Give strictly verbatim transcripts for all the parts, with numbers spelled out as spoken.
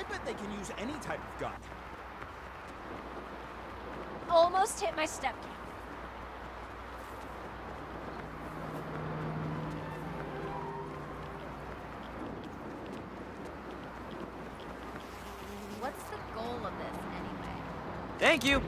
I bet they can use any type of gun. Almost hit my step count. What's the goal of this, anyway? Thank you.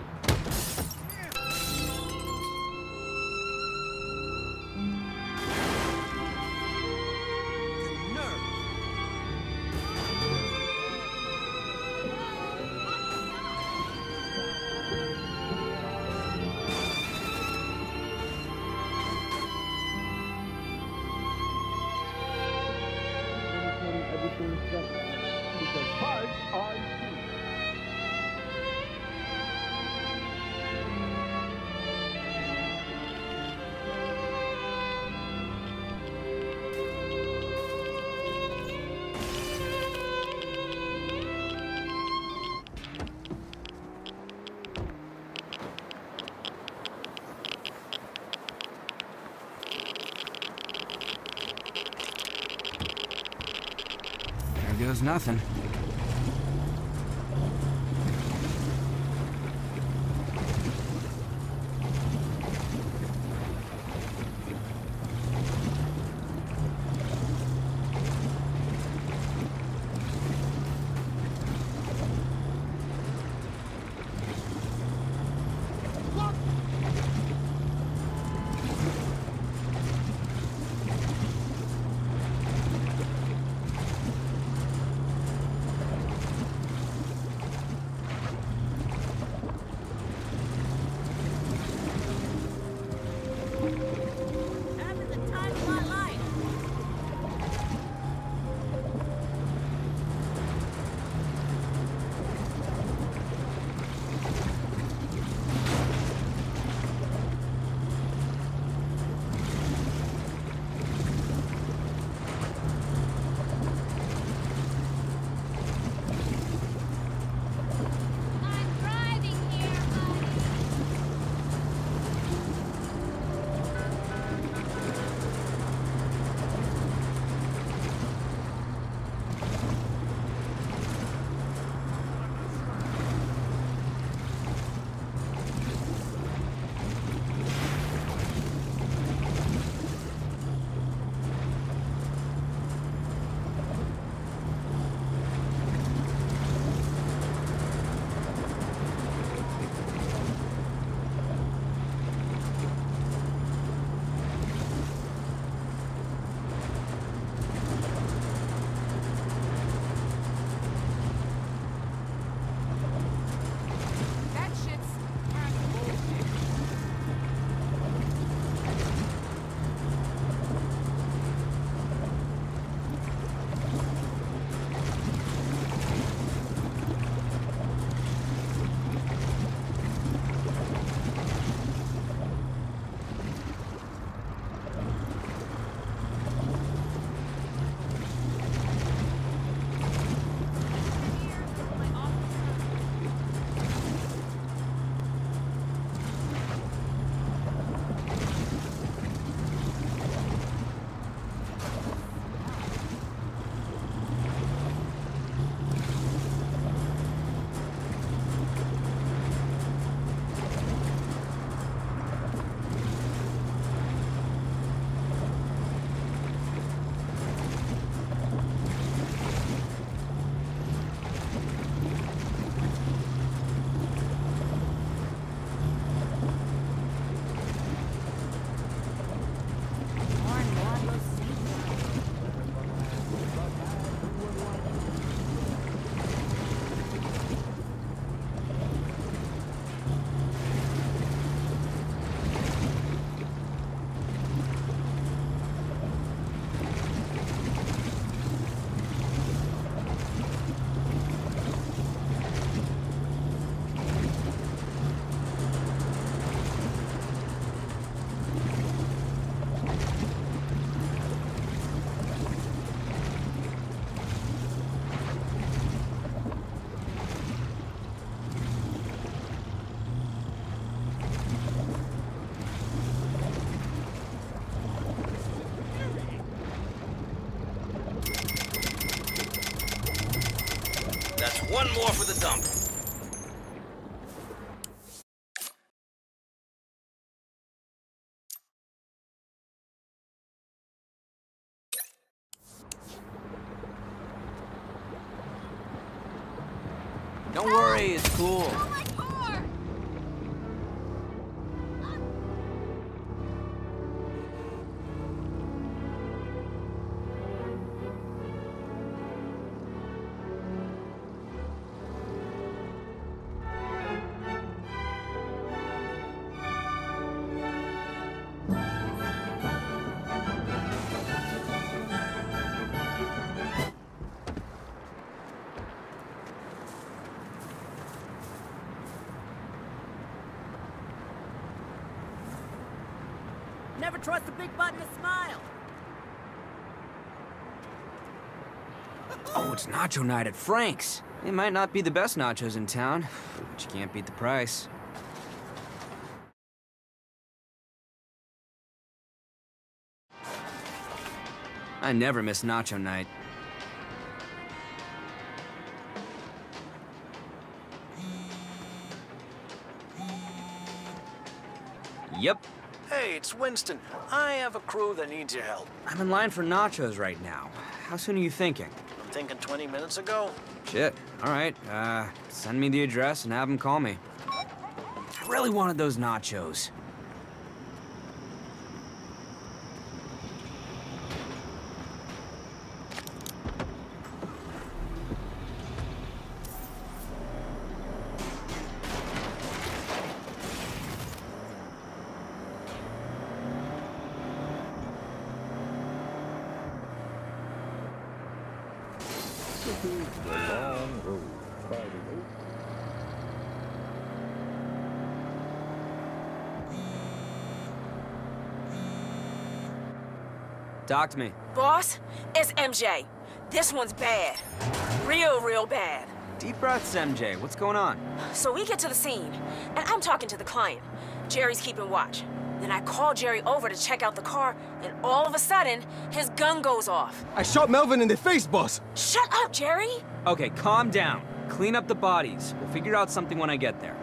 Because parts are cheap. There goes nothing. One more for the dump. Don't worry, it's cool. Oh, my car! Never trust a big button to smile. Oh, it's nacho night at Frank's. They might not be the best nachos in town, but you can't beat the price. I never miss nacho night. Yep. Hey, it's Winston. I have a crew that needs your help. I'm in line for nachos right now. How soon are you thinking? I'm thinking twenty minutes ago. Shit. All right. Uh, send me the address and have them call me. I really wanted those nachos. This is the long road. Friday night. Talk to me. Boss, it's M J. This one's bad. Real, real bad. Deep breaths, M J. What's going on? So we get to the scene, and I'm talking to the client. Jerry's keeping watch. Then I call Jerry over to check out the car, and all of a sudden, his gun goes off. I shot Melvin in the face, boss. Shut up, Jerry! Okay, calm down. Clean up the bodies. We'll figure out something when I get there.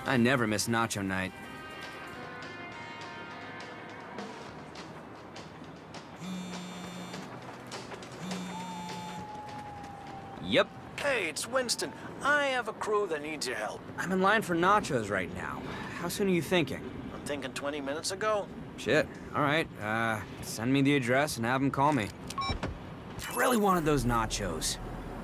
I never miss nacho night. Yep. Hey, it's Winston. I have a crew that needs your help. I'm in line for nachos right now. How soon are you thinking? I'm thinking twenty minutes ago. Shit. All right. Uh, send me the address and have them call me. I really wanted those nachos.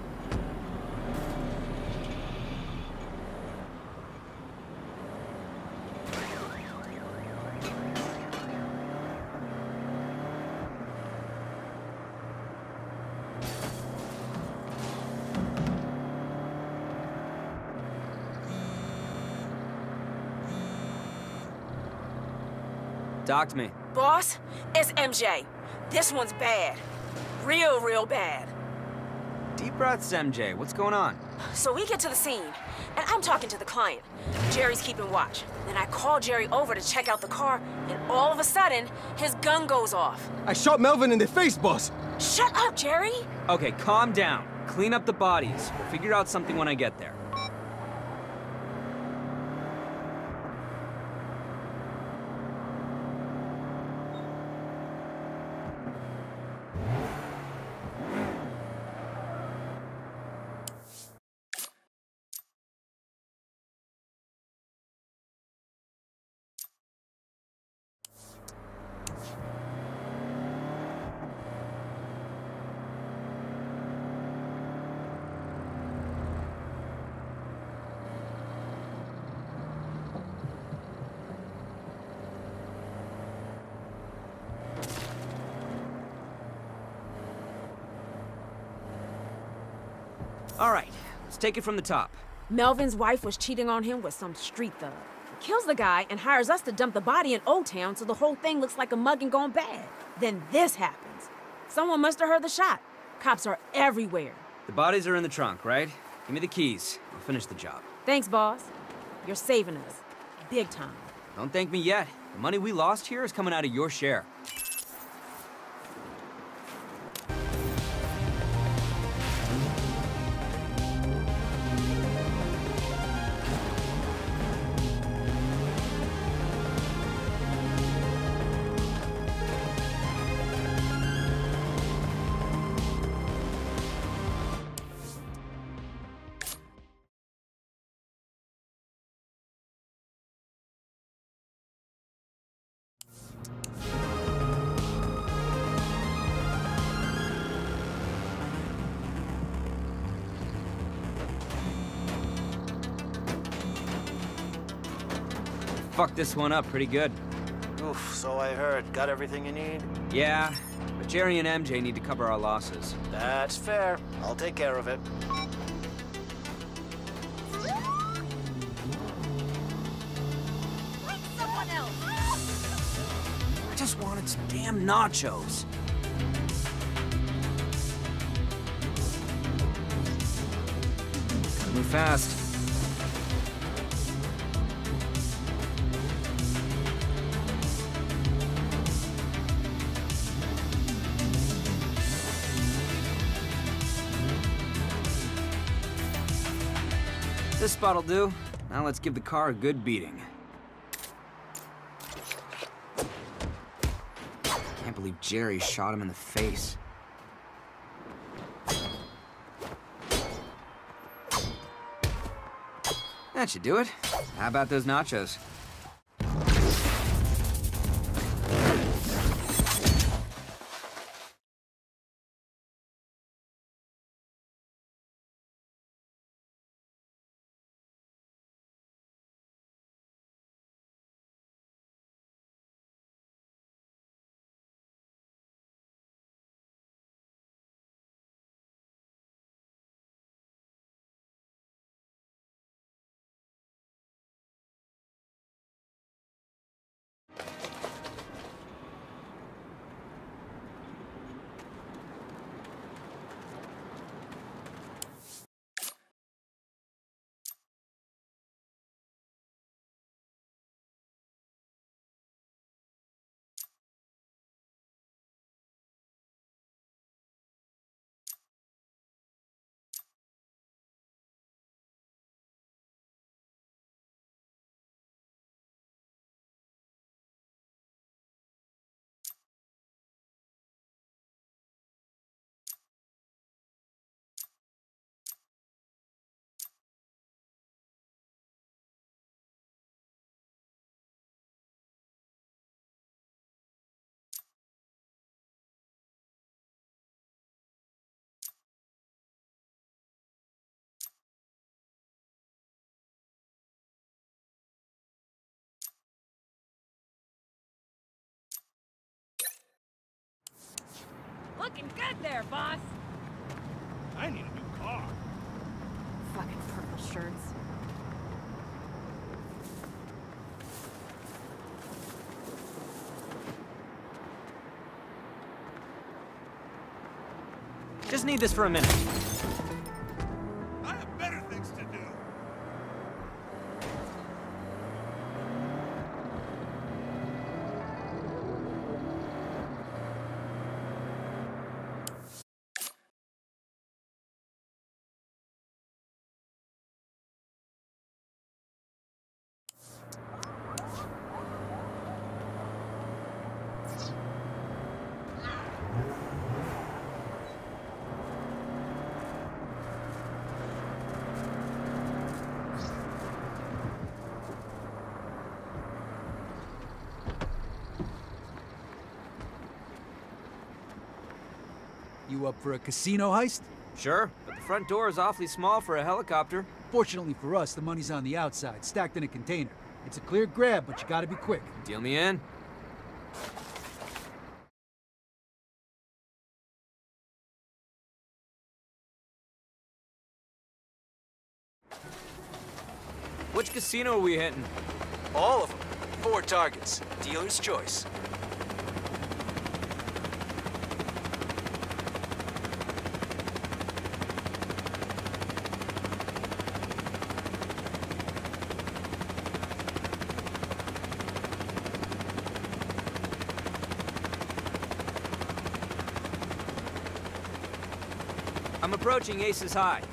Talk to me. Boss, it's M J. This one's bad. Real, real bad. Deep breaths, M J. What's going on? So we get to the scene, and I'm talking to the client. Jerry's keeping watch. Then I call Jerry over to check out the car, and all of a sudden, his gun goes off. I shot Melvin in the face, boss. Shut up, Jerry! Okay, calm down. Clean up the bodies. We'll figure out something when I get there. All right, let's take it from the top. Melvin's wife was cheating on him with some street thug. Kills the guy and hires us to dump the body in Old Town so the whole thing looks like a mugging gone bad. Then this happens. Someone must have heard the shot. Cops are everywhere. The bodies are in the trunk, right? Give me the keys. I'll finish the job. Thanks, boss. You're saving us. Big time. Don't thank me yet. The money we lost here is coming out of your share. Fucked this one up pretty good. Oof, so I heard. Got everything you need? Yeah, but Jerry and M J need to cover our losses. That's fair. I'll take care of it. Like someone else. I just wanted some damn nachos. Gotta move fast. This spot'll do. Now let's give the car a good beating. Can't believe Jerry shot him in the face. That should do it. How about those nachos? Looking good there, boss. I need a new car. Fucking purple shirts. Just need this for a minute. I have better things to do. You up for a casino heist? Sure, but the front door is awfully small for a helicopter. Fortunately for us, the money's on the outside, stacked in a container. It's a clear grab, but you gotta be quick. Deal me in. Which casino are we hitting? All of them. Four targets. Dealer's choice. I'm approaching Aces High.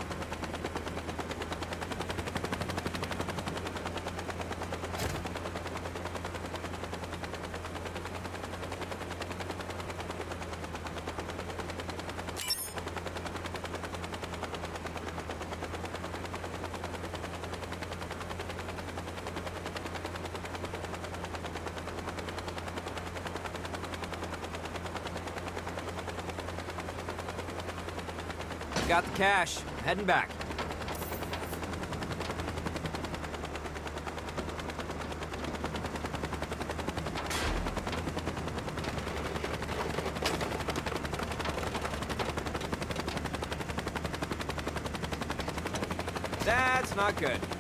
Got the cash. I'm heading back. That's not good.